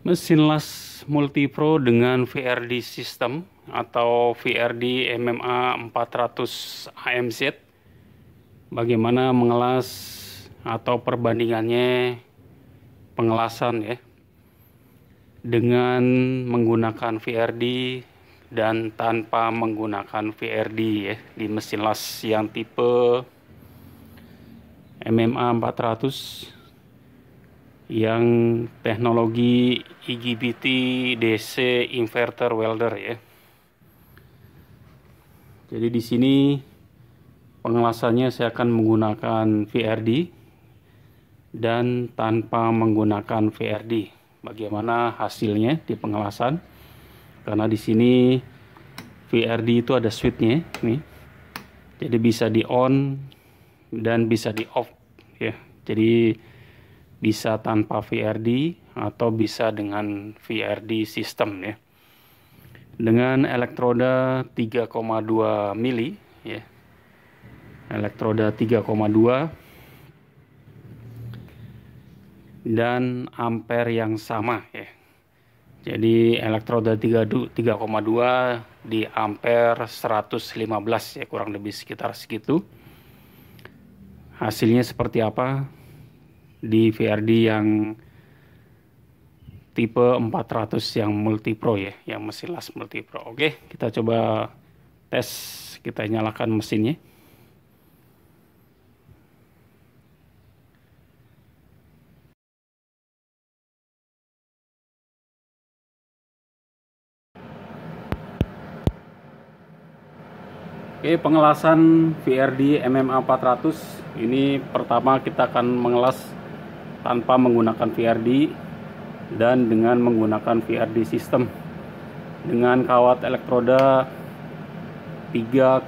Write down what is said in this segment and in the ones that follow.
Mesin las multipro dengan VRD system atau VRD MMA 400 AMZ. Bagaimana mengelas atau perbandingannya pengelasan ya dengan menggunakan VRD dan tanpa menggunakan VRD ya di mesin las yang tipe MMA 400 yang teknologi IGBT DC inverter welder ya. Jadi di sini pengelasannya saya akan menggunakan VRD dan tanpa menggunakan VRD. Bagaimana hasilnya di pengelasan? Karena di sini VRD itu ada switchnya nih. Jadi bisa di on dan bisa di off ya. Jadi bisa tanpa VRD atau bisa dengan VRD sistem ya. Dengan elektroda 3,2 mili ya. Elektroda 3,2 dan ampere yang sama ya. Jadi elektroda 3,2 di ampere 115 ya, kurang lebih sekitar segitu. Hasilnya seperti apa di VRD yang tipe 400 yang multipro ya, yang mesin las multipro. Oke, kita coba tes, kita nyalakan mesinnya. Oke, pengelasan VRD MMA 400 ini pertama kita akan mengelas tanpa menggunakan VRD dan dengan menggunakan VRD sistem dengan kawat elektroda 3,2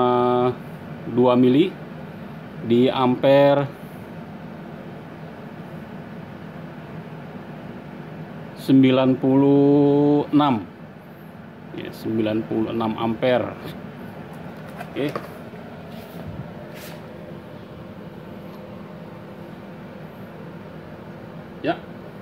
mili di ampere 96 ya, 96 ampere. Oke. Ya.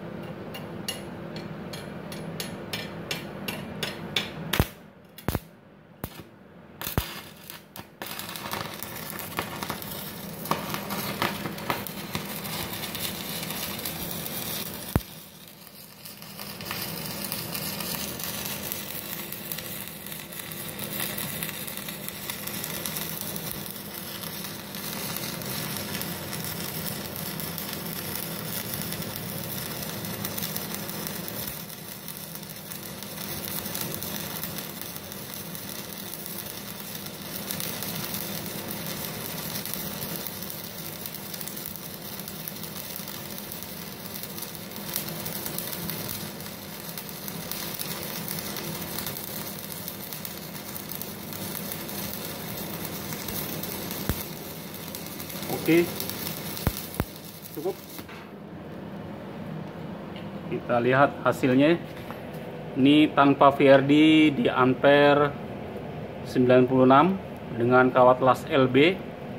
Oke, cukup. Kita lihat hasilnya. Ini tanpa VRD di ampere 96 dengan kawat las LB.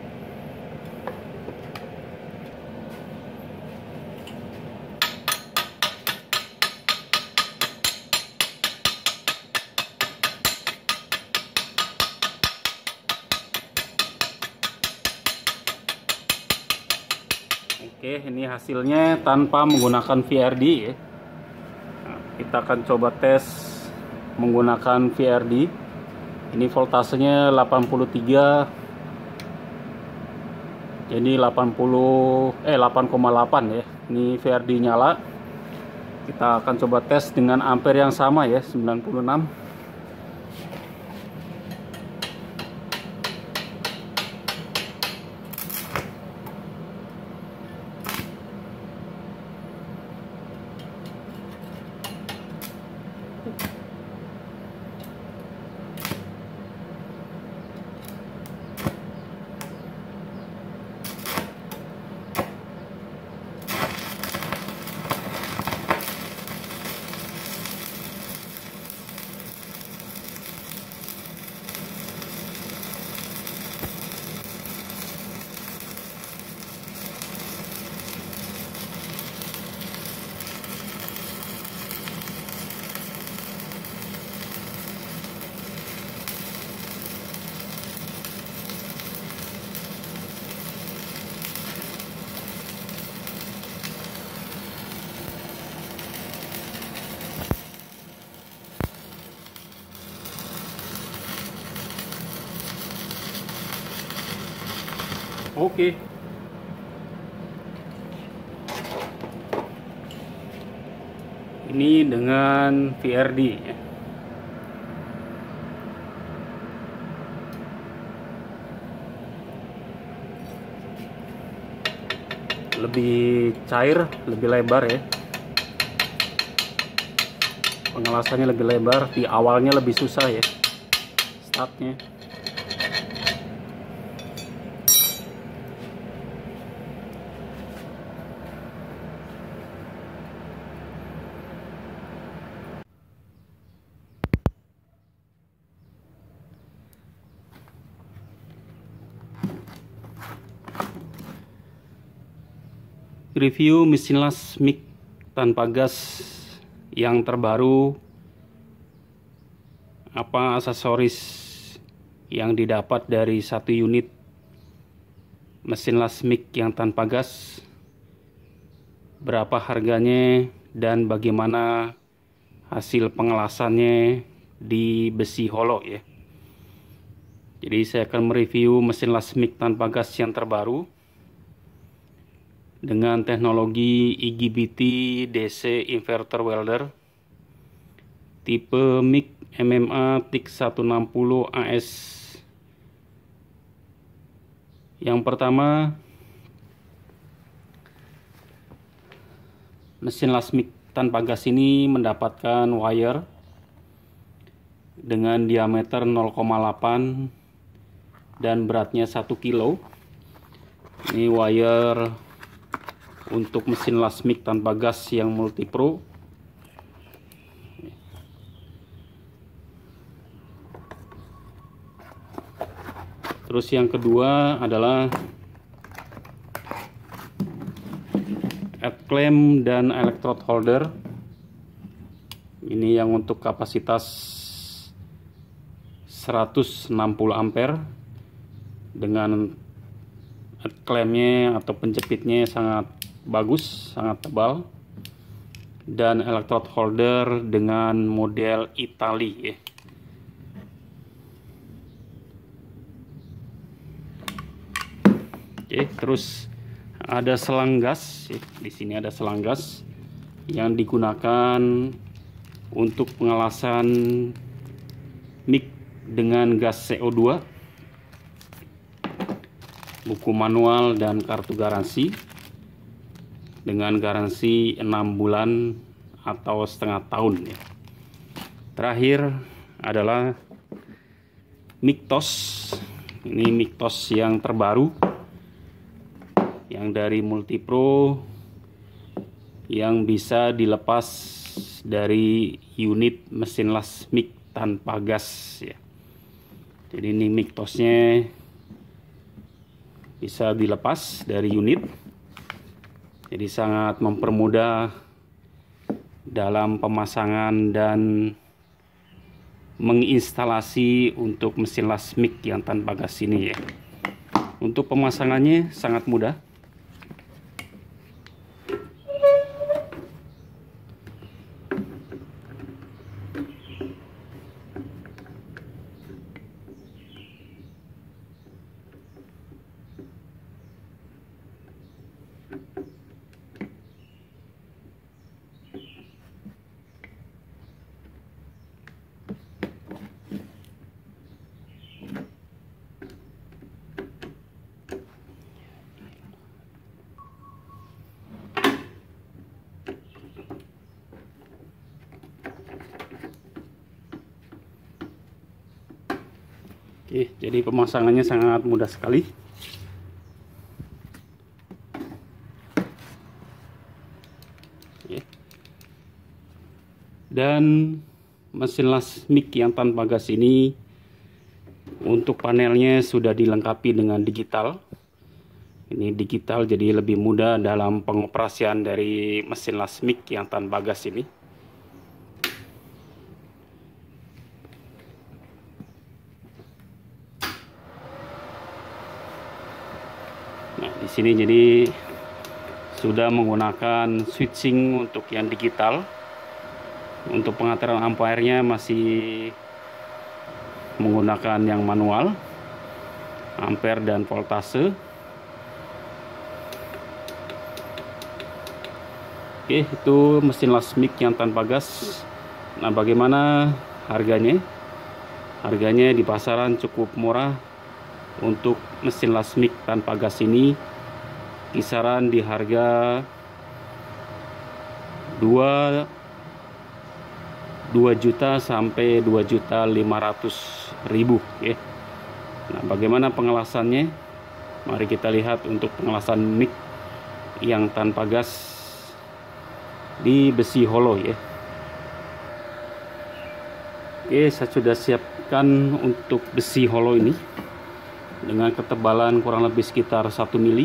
Oke, ini hasilnya tanpa menggunakan VRD ya. Nah, kita akan coba tes menggunakan VRD. Ini voltasenya 83. Jadi 8,8 ya. Ini VRD nyala. Kita akan coba tes dengan ampere yang sama ya, 96. Oke. Ini dengan VRD ya. Lebih cair, lebih lebar ya. Pengelasannya lebih lebar, di awalnya lebih susah ya startnya. Review mesin las mic tanpa gas yang terbaru. Apa aksesoris yang didapat dari satu unit mesin las mic yang tanpa gas, berapa harganya, dan bagaimana hasil pengelasannya di besi holo ya. Jadi saya akan mereview mesin las mic tanpa gas yang terbaru dengan teknologi IGBT DC inverter welder tipe mic MMA TIC 160 AS. Yang pertama, mesin las mic tanpa gas ini mendapatkan wire dengan diameter 0,8 dan beratnya 1 kilo. Ini wire untuk mesin las mic tanpa gas yang multi pro. Terus yang kedua adalah head clamp dan electrode holder. Ini yang untuk kapasitas 160 ampere dengan head clampnya atau penjepitnya sangat bagus, sangat tebal, dan electrode holder dengan model Itali ya. Oke, terus ada selang gas ya. Di sini ada selang gas yang digunakan untuk pengelasan mic dengan gas CO2, buku manual dan kartu garansi dengan garansi 6 bulan atau setengah tahun ya. Terakhir adalah mic TOS. Ini mic TOS yang terbaru yang dari Multipro, yang bisa dilepas dari unit mesin las mic tanpa gas ya. Jadi ini mic TOS-nya bisa dilepas dari unit. Jadi sangat mempermudah dalam pemasangan dan menginstalasi untuk mesin las mic yang tanpa gas ini ya. Untuk pemasangannya sangat mudah. Oke, jadi pemasangannya sangat mudah sekali. Oke. Dan mesin las mic yang tanpa gas ini untuk panelnya sudah dilengkapi dengan digital. Ini digital, jadi lebih mudah dalam pengoperasian dari mesin las mic yang tanpa gas ini. Nah, di sini jadi sudah menggunakan switching untuk yang digital. Untuk pengaturan ampere-nya masih menggunakan yang manual, ampere dan voltase. Oke, itu mesin lasmik yang tanpa gas. Nah, bagaimana harganya? Harganya di pasaran cukup murah. Untuk mesin lasmik tanpa gas ini kisaran di harga 2 juta sampai 2.500.000 ya. Nah, bagaimana pengelasannya? Mari kita lihat untuk pengelasan mic yang tanpa gas di besi hollow ya. Oke, saya sudah siapkan untuk besi hollow ini dengan ketebalan kurang lebih sekitar 1 mili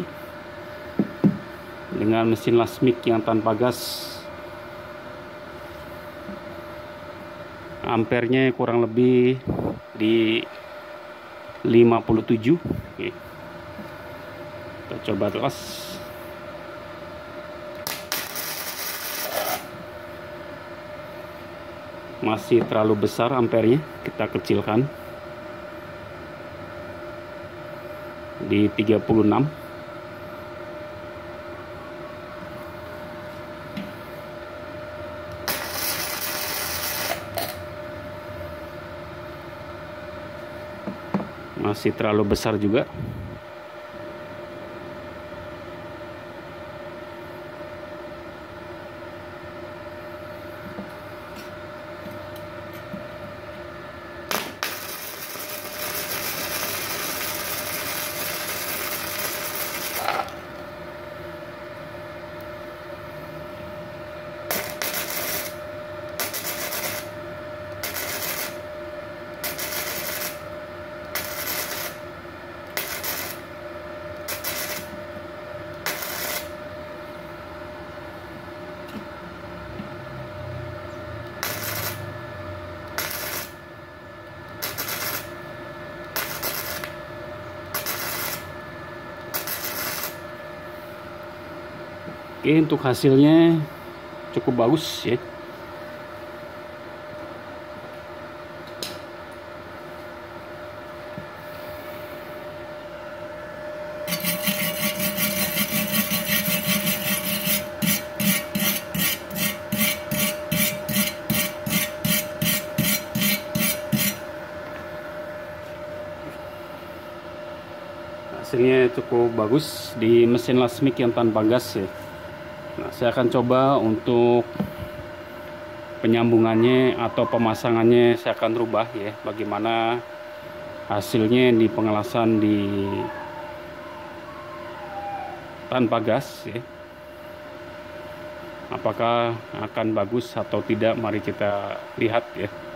dengan mesin lasmik yang tanpa gas. Ampernya kurang lebih di 57. Oke. Kita coba las. Masih terlalu besar ampernya, kita kecilkan di 36. Masih terlalu besar juga. Oke, untuk hasilnya cukup bagus ya. Hasilnya cukup bagus di mesin lasmik yang tanpa gas ya. Nah, saya akan coba untuk penyambungannya atau pemasangannya, saya akan rubah ya, bagaimana hasilnya di pengelasan di tanpa gas ya. Apakah akan bagus atau tidak, mari kita lihat ya.